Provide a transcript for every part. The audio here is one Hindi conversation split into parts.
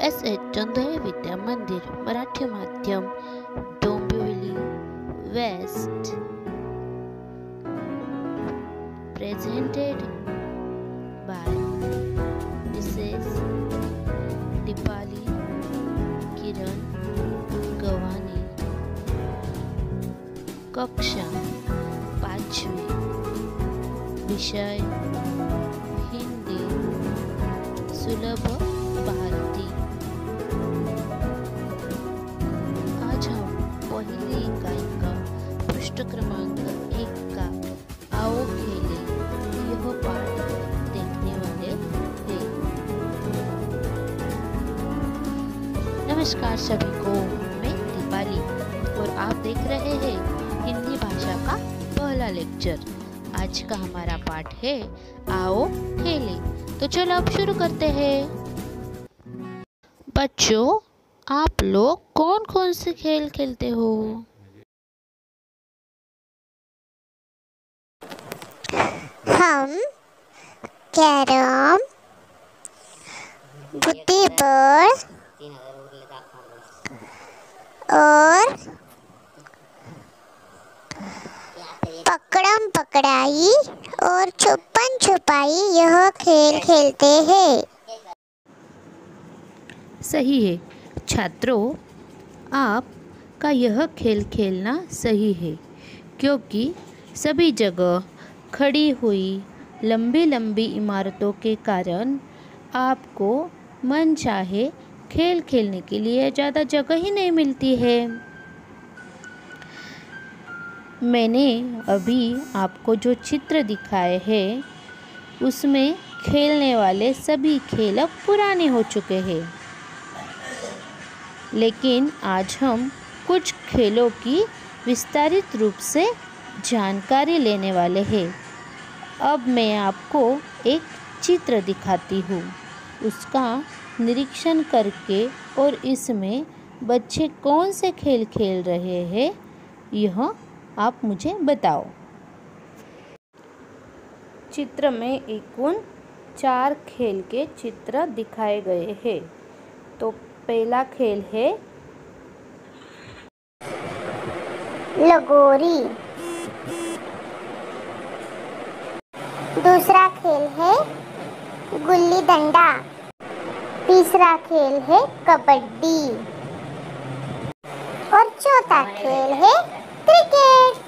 एस.एच. चंदोय विद्या मंदिर मराठी माध्यम Dombivli west presented by Mrs. Deepali Kiran Gavhane. कक्षा 5वी, विषय हिंदी, सुलभ भारती। आज हम पहली इकाई का पृष्ठ क्रमांक 1 का आओ खेले यह पाठ देखने वाले हैं। नमस्कार सभी को, मैं दीपाली और आप देख रहे हैं हिंदी भाषा का पहला लेक्चर। आज का हमारा पाठ है आओ खेले। तो चलो अब शुरू करते हैं। बच्चों, आप लोग कौन कौन से खेल खेलते हो? हम कैरम, बुद्धिबल और पकड़म पकड़ाई और छुपन छुपाई यह खेल खेलते हैं। सही है छात्रों, आपका यह खेल खेलना सही है, क्योंकि सभी जगह खड़ी हुई लंबी लंबी इमारतों के कारण आपको मन चाहे खेल खेलने के लिए ज़्यादा जगह ही नहीं मिलती है। मैंने अभी आपको जो चित्र दिखाए हैं उसमें खेलने वाले सभी खेल अब पुराने हो चुके हैं, लेकिन आज हम कुछ खेलों की विस्तारित रूप से जानकारी लेने वाले हैं। अब मैं आपको एक चित्र दिखाती हूँ, उसका निरीक्षण करके और इसमें बच्चे कौन से खेल खेल रहे हैं यह आप मुझे बताओ। चित्र में कुल 4 खेल के चित्र दिखाए गए हैं। तो पहला खेल है लगोरी, दूसरा खेल है गुल्ली डंडा, तीसरा खेल है कबड्डी और चौथा खेल है क्रिकेट।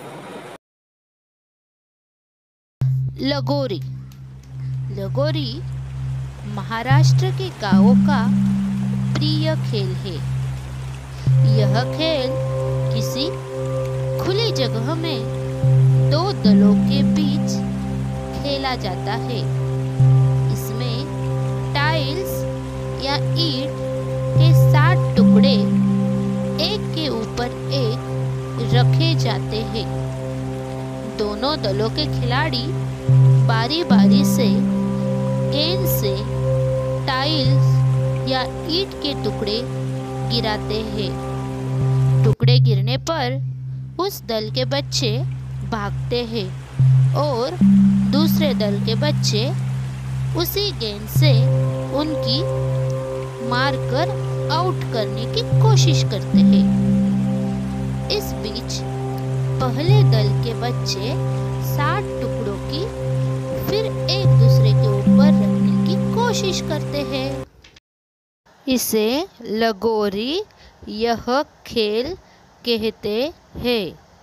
लगोरी। लगोरी महाराष्ट्र के गांवों का प्रिय खेल है। यह खेल किसी खुली जगह में 2 दलों के बीच खेला जाता है। इसमें टाइल्स या ईंट के 7 टुकड़े एक के ऊपर एक रखे जाते हैं। दोनों दलों के खिलाड़ी बारी बारी से गेंद से टाइल्स या ईंट के टुकड़े गिराते हैं। टुकड़े गिरने पर उस दल के बच्चे भागते हैं और दूसरे दल के बच्चे उसी गेंद से उनकी मारकर आउट करने की कोशिश करते हैं। इस बीच पहले दल के बच्चे 7 टुकड़ों की फिर एक दूसरे के ऊपर रखने की कोशिश करते हैं। इसे लगोरी यह खेल कहते हैं।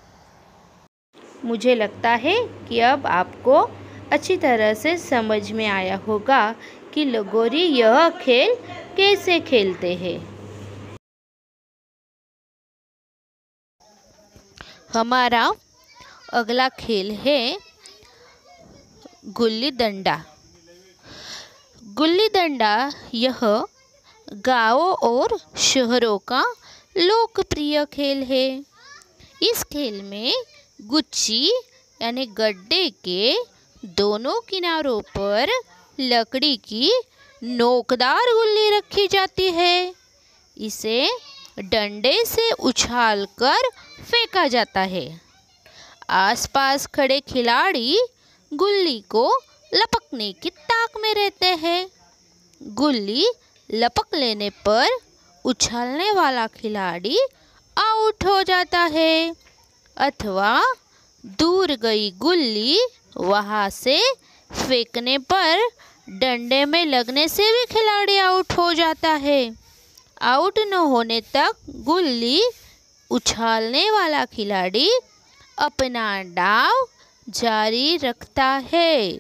मुझे लगता है कि अब आपको अच्छी तरह से समझ में आया होगा कि लगोरी यह खेल कैसे खेलते हैं। हमारा अगला खेल है गुल्ली डंडा। गुल्ली डंडा यह गांवों और शहरों का लोकप्रिय खेल है। इस खेल में गुच्छी यानी गड्ढे के दोनों किनारों पर लकड़ी की नोकदार गुल्ली रखी जाती है। इसे डंडे से उछालकर फेंका जाता है। आसपास खड़े खिलाड़ी गुल्ली को लपकने की ताक में रहते हैं। गुल्ली लपक लेने पर उछालने वाला खिलाड़ी आउट हो जाता है, अथवा दूर गई गुल्ली वहां से फेंकने पर डंडे में लगने से भी खिलाड़ी आउट हो जाता है। आउट न होने तक गुल्ली उछालने वाला खिलाड़ी अपना दाव जारी रखता है।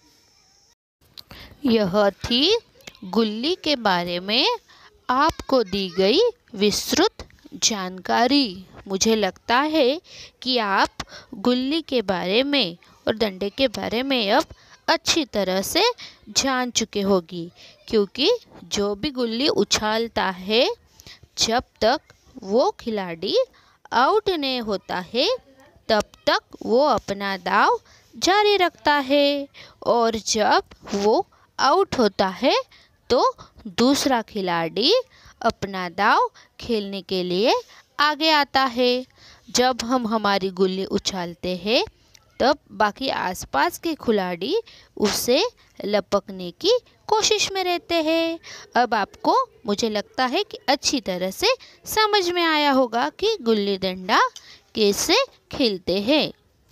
यह थी गुल्ली के बारे में आपको दी गई विस्तृत जानकारी। मुझे लगता है कि आप गुल्ली के बारे में और डंडे के बारे में अब अच्छी तरह से जान चुके होगी, क्योंकि जो भी गुल्ली उछालता है जब तक वो खिलाड़ी आउट नहीं होता है तब तक वो अपना दाव जारी रखता है, और जब वो आउट होता है तो दूसरा खिलाड़ी अपना दाव खेलने के लिए आगे आता है। जब हम हमारी गुल्ली उछालते हैं तब बाकी आसपास के खिलाड़ी उसे लपकने की कोशिश में रहते हैं। अब आपको मुझे लगता है कि अच्छी तरह से समझ में आया होगा कि गुल्ली डंडा कैसे खेलते हैं।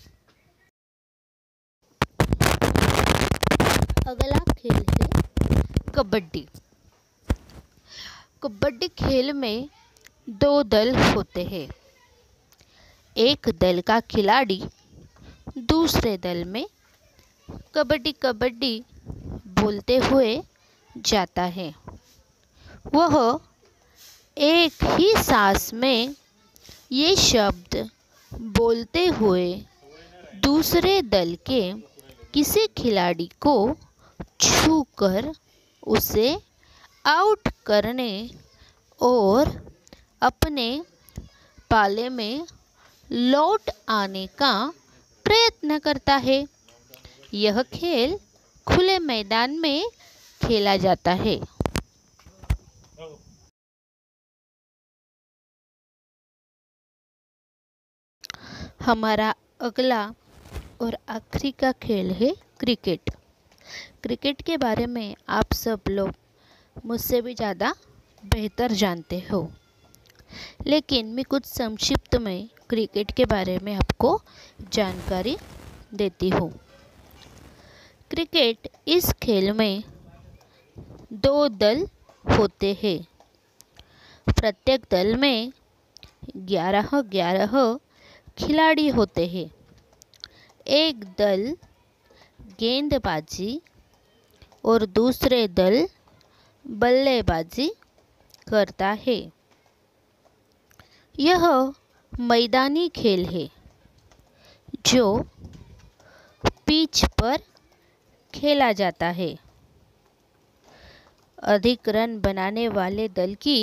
अगला खेल है कबड्डी। कबड्डी खेल में दो दल होते हैं। एक दल का खिलाड़ी दूसरे दल में कबड्डी कबड्डी बोलते हुए जाता है। वह एक ही सांस में ये शब्द बोलते हुए दूसरे दल के किसी खिलाड़ी को छूकर उसे आउट करने और अपने पाले में लौट आने का प्रयत्न करता है। यह खेल खुले मैदान में खेला जाता है। हमारा अगला और आखिरी का खेल है क्रिकेट। क्रिकेट के बारे में आप सब लोग मुझसे भी ज़्यादा बेहतर जानते हो, लेकिन मैं कुछ संक्षिप्त में क्रिकेट के बारे में आपको जानकारी देती हूँ। क्रिकेट इस खेल में दो दल होते हैं। प्रत्येक दल में 11-11 खिलाड़ी होते हैं। एक दल गेंदबाजी और दूसरे दल बल्लेबाजी करता है। यह मैदानी खेल है जो पिच पर खेला जाता है। अधिक रन बनाने वाले दल की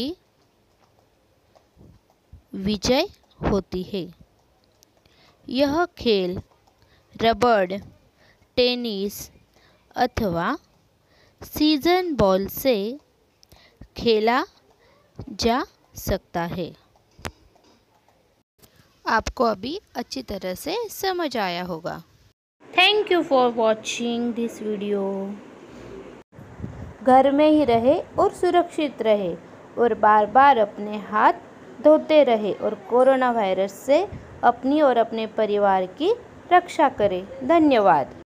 विजय होती है। यह खेल रबड़, टेनिस अथवा सीजन बॉल से खेला जा सकता है। आपको अभी अच्छी तरह से समझ आया होगा। Thank you for watching this video. घर में ही रहे और सुरक्षित रहे और बार बार अपने हाथ धोते रहे और कोरोना वायरस से अपनी और अपने परिवार की रक्षा करें। धन्यवाद।